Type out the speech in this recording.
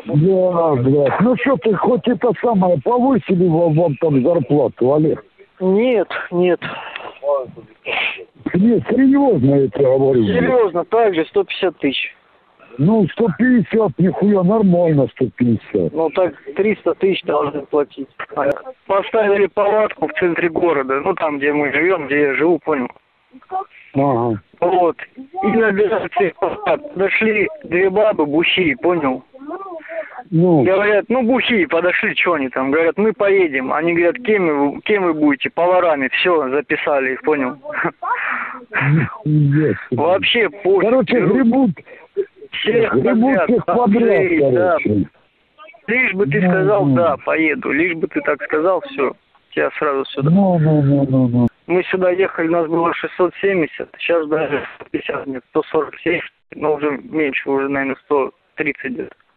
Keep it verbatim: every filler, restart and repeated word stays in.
Да, блядь. Ну что ты, хоть это самое, повысили вам, вам там зарплату, Олег? Нет, нет. Нет, серьезно я тебе говорю. Серьезно, также сто пятьдесят тысяч. Ну, сто пятьдесят, нихуя, нормально сто пятьдесят. Ну так триста тысяч должны платить. Поставили палатку в центре города, ну там, где мы живем, где я живу, понял? Ага. Вот. И набираются их палат. Подошли две бабы, бухи, понял? Ну, Говорят, ну бухи, подошли, что они там? Говорят, мы поедем. Они говорят, кем вы, кем вы будете? Поварами. Все, записали их, понял? yes. Вообще пофиг. Короче, гребут, всех гребут подряд, всех подряд, бомжей, да. короче. Лишь бы ты Ну, сказал, ну. да, поеду. Лишь бы ты так сказал, все. Тебя сразу сюда. Ну, ну, ну, ну, ну. Мы сюда ехали, у нас было шестьсот семьдесят, сейчас даже сто пятьдесят, нет, сто сорок семь, но уже меньше, уже, наверное, сто тридцать где-то.